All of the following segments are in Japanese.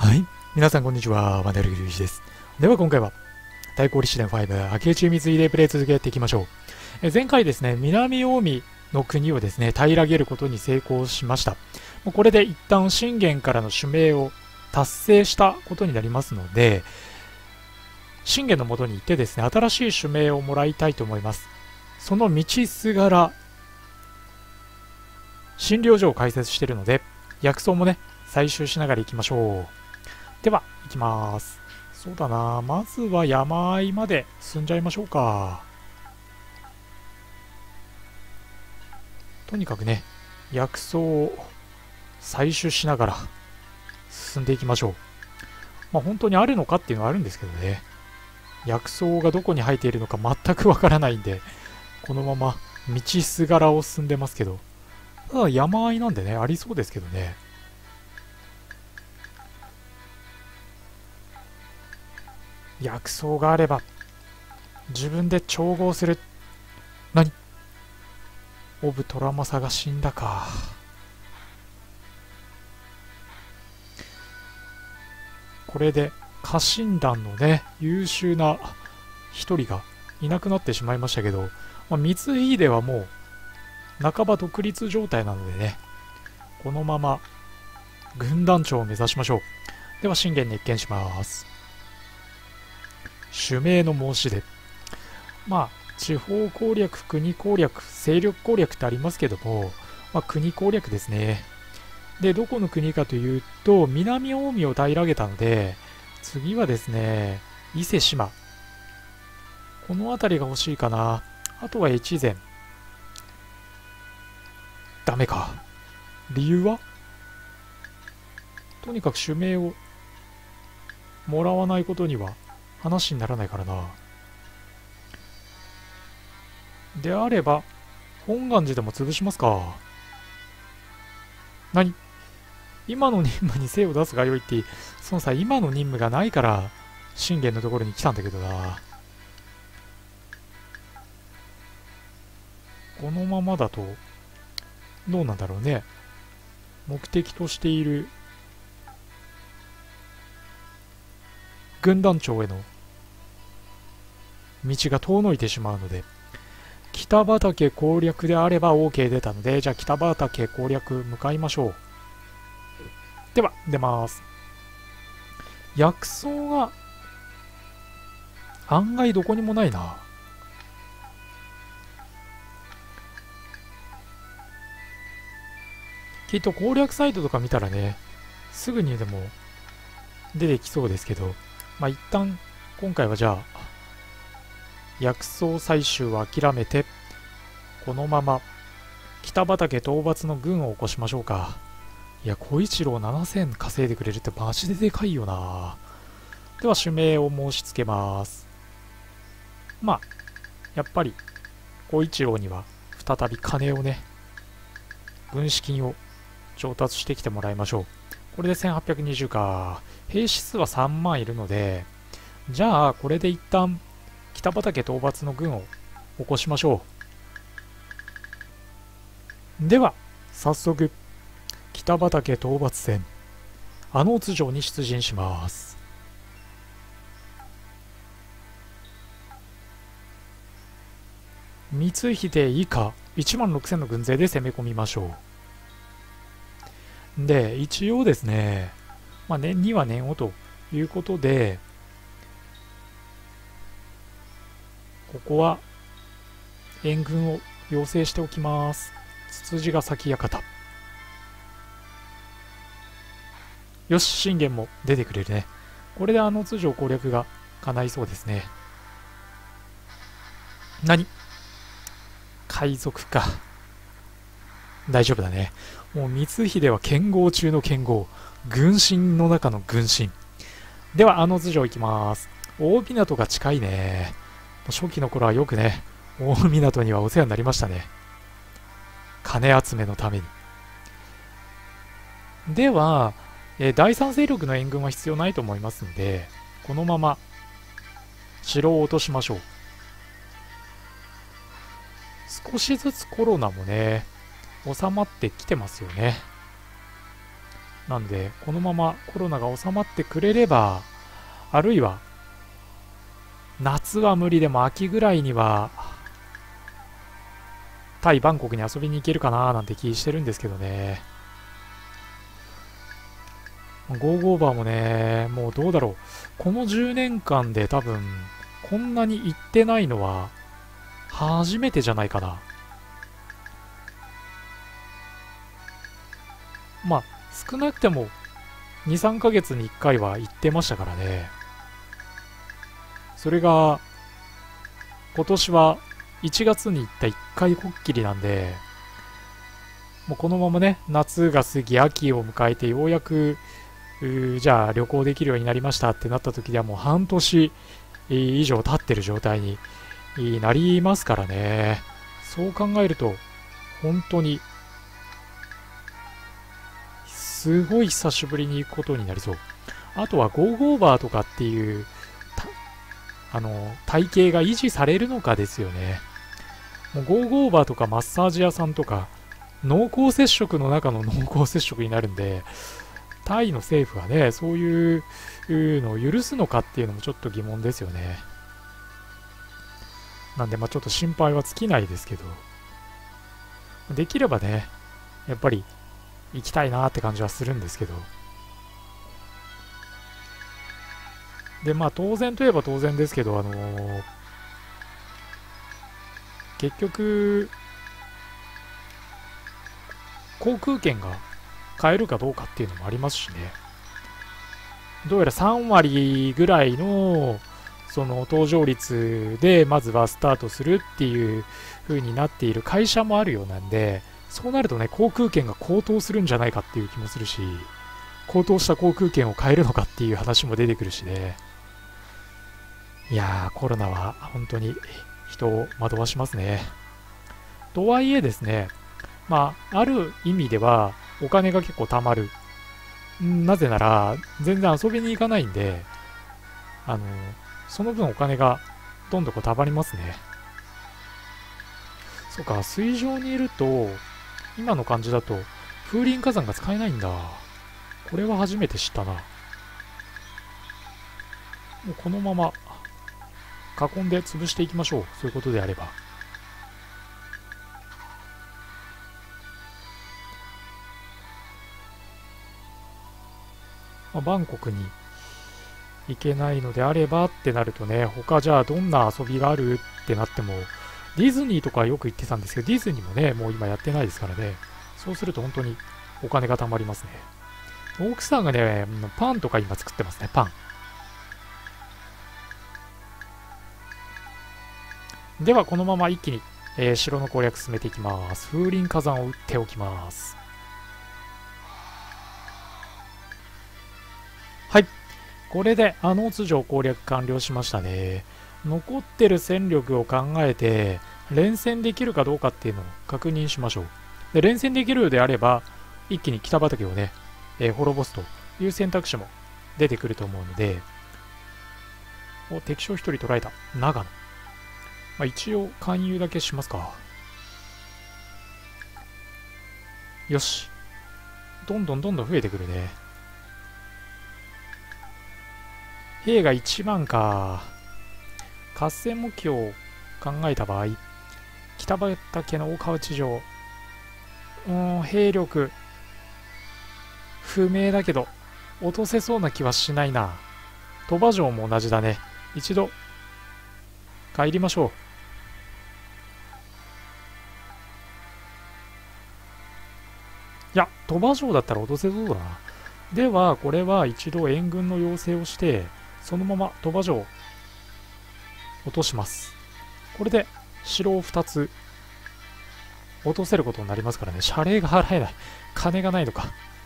はい。皆さんこんにちは。ワンダルギルイシです。では今回は、対抗立志伝5、明智光秀プレイ続けていきましょう。前回ですね、南近江の国をですね、平らげることに成功しました。もうこれで一旦信玄からの指名を達成したことになりますので、信玄のもとに行ってですね、新しい指名をもらいたいと思います。その道すがら、診療所を開設しているので、薬草もね、採集しながら行きましょう。では、行きます。そうだな、まずは山あいまで進んじゃいましょうか。とにかくね、薬草を採取しながら進んでいきましょう。まあ本当にあるのかっていうのはあるんですけどね。薬草がどこに生えているのか全くわからないんで、このまま道すがらを進んでますけど、ただ山あいなんでね、ありそうですけどね。薬草があれば自分で調合する。何？オブトラマサが死んだか。これで家臣団のね、優秀な一人がいなくなってしまいましたけど、光秀はもう半ば独立状態なのでね、このまま軍団長を目指しましょう。では信玄に一見します。主命の申し出。地方攻略、国攻略、勢力攻略ってありますけども、国攻略ですね。で、どこの国かというと、南近江を平らげたので、次はですね、伊勢志摩。この辺りが欲しいかな。あとは越前。ダメか。理由はとにかく主命をもらわないことには話にならないからな。であれば、本願寺でも潰しますか。何？今の任務に精を出すがよいって、そのさ、今の任務がないから、信玄のところに来たんだけどな。このままだと、どうなんだろうね。目的としている、軍団長への道が遠のいてしまうので、北畠攻略であれば OK 出たので、じゃあ北畠攻略向かいましょう。では、出ます。薬草が案外どこにもないな。きっと攻略サイトとか見たらね、すぐにでも出てきそうですけど、一旦今回はじゃあ薬草採集は諦めて、このまま北畠討伐の軍を起こしましょうか。いや、小一郎7000稼いでくれるってマジででかいよな。では指名を申し付けます。やっぱり小一郎には再び金をね、軍資金を調達してきてもらいましょう。これで1820か。兵士数は3万いるので、じゃあこれで一旦北畠討伐の軍を起こしましょう。では早速北畠討伐戦津城に出陣します。光秀以下1万6000の軍勢で攻め込みましょう。で、一応ですね、年には年をということで、ここは援軍を要請しておきます。つつじが先館。よし、信玄も出てくれるね。これで津城攻略が叶いそうですね。何？海賊か。大丈夫だね。もう光秀は剣豪中の剣豪。軍神の中の軍神。では津城行きます。大港が近いね。初期の頃はよくね、大港にはお世話になりましたね。金集めのために。では、第三勢力の援軍は必要ないと思いますので、このまま城を落としましょう。少しずつコロナもね、収まってきてますよね。 なんで、このままコロナが収まってくれれば、あるいは、夏は無理でも秋ぐらいには、タイ・バンコクに遊びに行けるかななんて気してるんですけどね。ゴーゴーバーもね、もうどうだろう。この10年間で多分、こんなに行ってないのは、初めてじゃないかな。まあ、少なくても、2、3ヶ月に1回は行ってましたからね。それが、今年は1月に行った1回こっきりなんで、もうこのままね、夏が過ぎ、秋を迎えて、ようやく、じゃあ旅行できるようになりましたってなった時ではもう半年以上経ってる状態になりますからね。そう考えると、本当に、すごい久しぶりに行くことになりそう。あとはゴーゴーバーとかっていう、体型が維持されるのかですよね。もうゴーゴーバーとかマッサージ屋さんとか、濃厚接触の中の濃厚接触になるんで、タイの政府はね、そういうのを許すのかっていうのもちょっと疑問ですよね。なんで、ちょっと心配は尽きないですけど、できればね、やっぱり行きたいなって感じはするんですけど、で、当然といえば当然ですけど、結局、航空券が買えるかどうかっていうのもありますしね。どうやら3割ぐらいの、その搭乗率でまずはスタートするっていう風になっている会社もあるようなんで、そうなるとね、航空券が高騰するんじゃないかっていう気もするし、高騰した航空券を買えるのかっていう話も出てくるしね。いやー、コロナは本当に人を惑わしますね。とはいえですね、ある意味ではお金が結構貯まる。なぜなら、全然遊びに行かないんで、その分お金がどんどん貯まりますね。そうか、水上にいると、今の感じだと、風林火山が使えないんだ。これは初めて知ったな。もうこのまま囲んで潰していきましょう。そういうことであれば。バンコクに行けないのであればってなるとね、他じゃあどんな遊びがあるってなっても、ディズニーとかよく行ってたんですけど、ディズニーもね、もう今やってないですからね。そうすると本当にお金が貯まりますね。奥さんがね、パンとか今作ってますね、パン。では、このまま一気に、城の攻略進めていきます。風林火山を打っておきます。はい。これで、津城攻略完了しましたね。残ってる戦力を考えて、連戦できるかどうかっていうのを確認しましょう。で、連戦できるようであれば、一気に北畠をね、滅ぼすという選択肢も出てくると思うので、敵将1人捕らえた。長野。一応、勧誘だけしますか。よし。どんどん増えてくるね。兵が1万か。合戦目標を考えた場合、北畠の大川地上。兵力、不明だけど、落とせそうな気はしないな。鳥羽城も同じだね。一度、帰りましょう。いや、鳥羽城だったら落とせそうだな。では、これは一度援軍の要請をして、そのまま鳥羽城を落とします。これで城を2つ落とせることになりますからね。謝礼が払えない。金がないのか。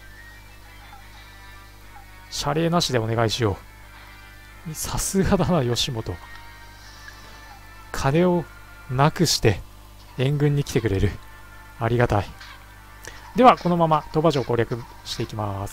謝礼なしでお願いしよう。さすがだな、吉本。金をなくして援軍に来てくれる。ありがたい。では、このまま鳥羽城攻略していきます。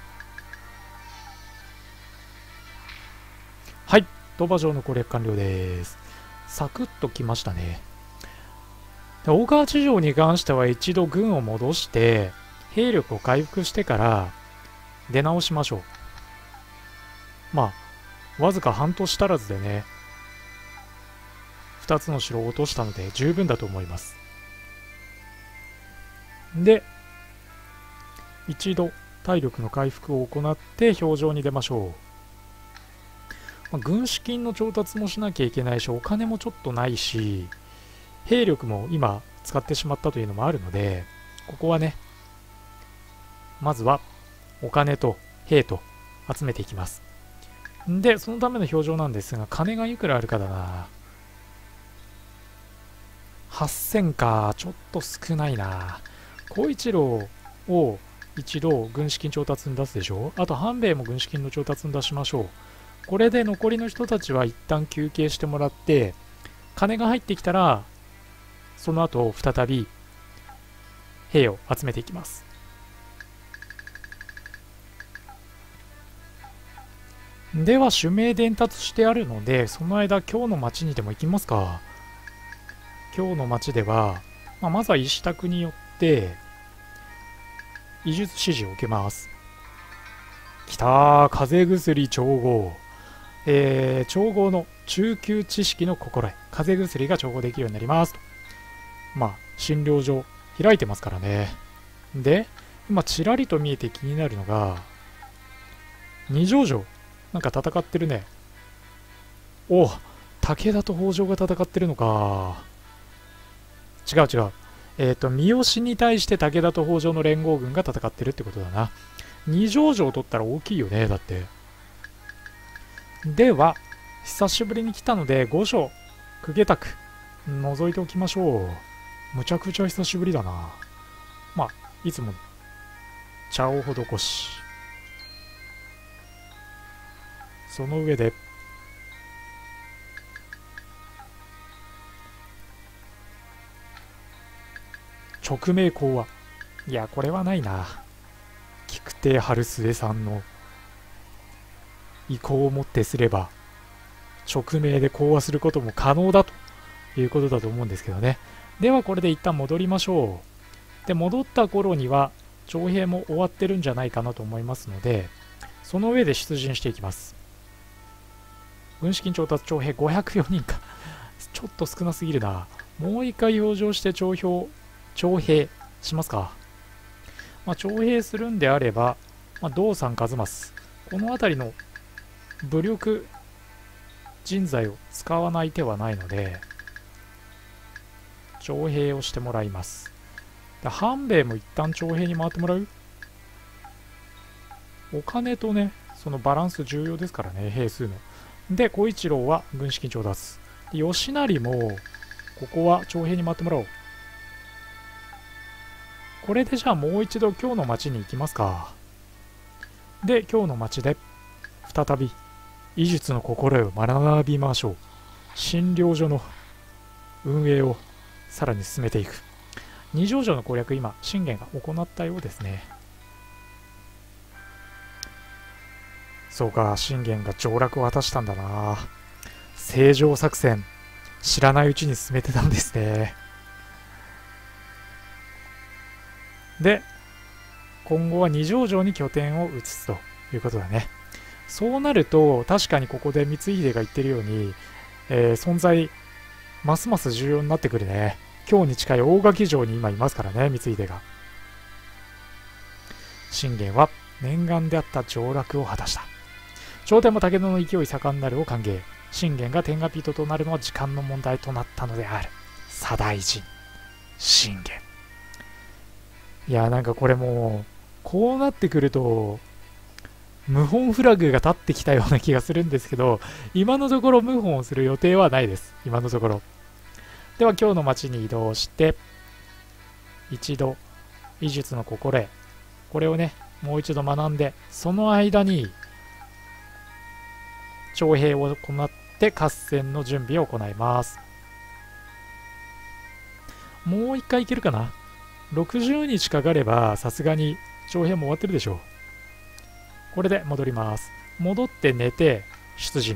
はい、鳥羽城の攻略完了です。サクッときましたね。で、大川地城に関しては一度軍を戻して、兵力を回復してから、 出直しましょう。まあわずか半年足らずでね2つの城を落としたので十分だと思います。で一度体力の回復を行って表情に出ましょう。軍資金の調達もしなきゃいけないし、お金もちょっとないし、兵力も今使ってしまったというのもあるので、ここはねまずはお金と兵と集めていきます。でそのための表情なんですが、金がいくらあるかだな。8000か、ちょっと少ないな。小一郎を一度軍資金調達に出すでしょ。あと半兵衛も軍資金の調達に出しましょう。これで残りの人たちは一旦休憩してもらって、金が入ってきたらその後再び兵を集めていきます。では主命伝達してあるので、その間今日の町にでも行きますか。今日の町では、まずは石宅によって医術指示を受けます。きたー、風邪薬調合。調合の中級知識の心得。風邪薬が調合できるようになりますと。診療所開いてますからね。で今ちらりと見えて気になるのが二条城、なんか戦ってるね。お、武田と北条が戦ってるのか。違う違う。三好に対して武田と北条の連合軍が戦ってるってことだな。二条城を取ったら大きいよね、だって。では久しぶりに来たので御所公家宅覗いておきましょう。むちゃくちゃ久しぶりだな。いつも茶を施し、その上で勅命講話。いやこれはないな。菊亭春末さんの意向をもってすれば勅命で講話することも可能だということだと思うんですけどね。ではこれで一旦戻りましょう。で戻った頃には徴兵も終わってるんじゃないかなと思いますので、その上で出陣していきます。軍資金調達徴兵504人かちょっと少なすぎるな。もう一回表情して徴兵しますか。徴兵するんであれば、道三一正、この辺りの武力人材を使わない手はないので徴兵をしてもらいます。半兵衛も一旦徴兵に回ってもらう。お金とねそのバランス重要ですからね、兵数の。で小一郎は軍資金調達で、吉成もここは徴兵に回ってもらおう。これでじゃあもう一度今日の町に行きますか。で今日の町で再び医術の心得を学びましょう。診療所の運営をさらに進めていく。二条城の攻略、今信玄が行ったようですね。そうか、信玄が上洛を果たしたんだな。正常作戦知らないうちに進めてたんですね。で今後は二条城に拠点を移すということだね。そうなると確かにここで光秀が言ってるように、存在ますます重要になってくるね。今日に近い大垣城に今いますからね、光秀が。信玄は念願であった上洛を果たした。朝廷も武田の勢い盛んなるを歓迎。信玄が天下人となるのは時間の問題となったのである。左大臣信玄。いやなんかこれもうこうなってくると謀反フラグが立ってきたような気がするんですけど、今のところ謀反をする予定はないです、今のところ。では今日の町に移動して一度医術の心得、これをねもう一度学んで、その間に徴兵を行って合戦の準備を行います。もう一回いけるかな。60日かかればさすがに徴兵も終わってるでしょう。これで戻ります。戻って寝て出陣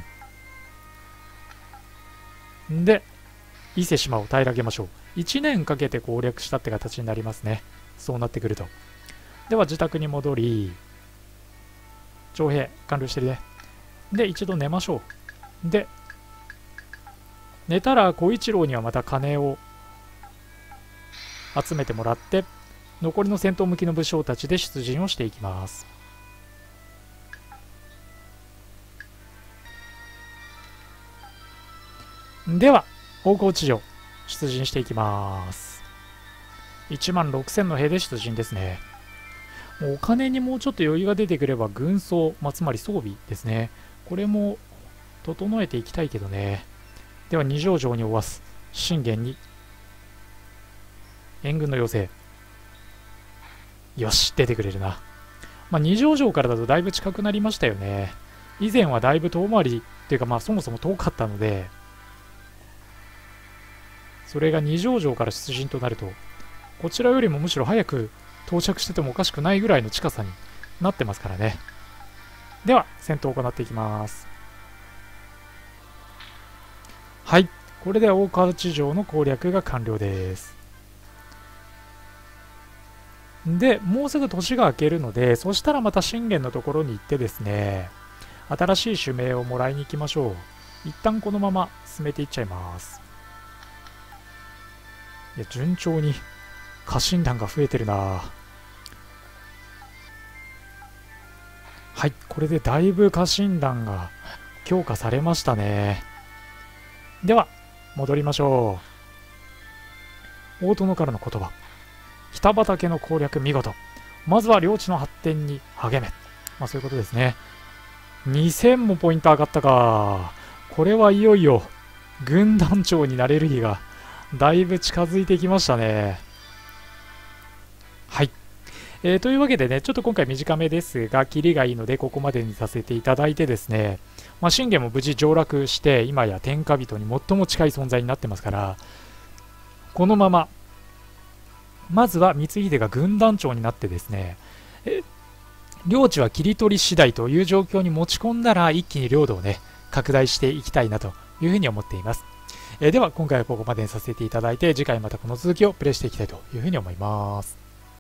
で伊勢島を平らげましょう。1年かけて攻略したって形になりますね、そうなってくると。では自宅に戻り徴兵完了してるね。で、一度寝ましょう。で、寝たら小一郎にはまた金を集めてもらって、残りの戦闘向きの武将たちで出陣をしていきます。では、大河内城、出陣していきます。1万6000の兵で出陣ですね。もうお金にもうちょっと余裕が出てくれば軍装、つまり装備ですね。これも整えていきたいけどね。では二条城に追わす信玄に援軍の要請。よし、出てくれるな。二条城からだとだいぶ近くなりましたよね。以前はだいぶ遠回りっていうかそもそも遠かったので、それが二条城から出陣となると、こちらよりもむしろ早く到着しててもおかしくないぐらいの近さになってますからね。では戦闘を行っていきます。はい、これで大河内城の攻略が完了です。で、もうすぐ年が明けるので、そしたらまた信玄のところに行ってですね、新しい主命をもらいに行きましょう。一旦このまま進めていっちゃいます。いや、順調に家臣団が増えてるな。はい、これでだいぶ家臣団が強化されましたね。では、戻りましょう。大殿からの言葉。北畠の攻略見事。まずは領地の発展に励め。そういうことですね。2000もポイント上がったか。これはいよいよ軍団長になれる日がだいぶ近づいてきましたね。はい。というわけでね、ちょっと今回短めですが、キリがいいのでここまでにさせていただいてですね、信玄も無事上洛して、今や天下人に最も近い存在になってますから、このまま、まずは光秀が軍団長になってですね、領地は切り取り次第という状況に持ち込んだら、一気に領土をね、拡大していきたいなというふうに思っています。では、今回はここまでにさせていただいて、次回またこの続きをプレイしていきたいというふうに思います。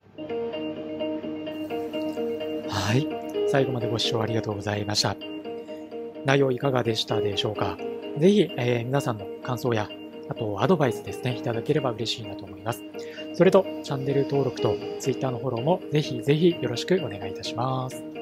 はい。最後までご視聴ありがとうございました。内容いかがでしたでしょうか。ぜひ、皆さんの感想や、あとアドバイスですね、いただければ嬉しいなと思います。それと、チャンネル登録と Twitter のフォローもぜひぜひよろしくお願いいたします。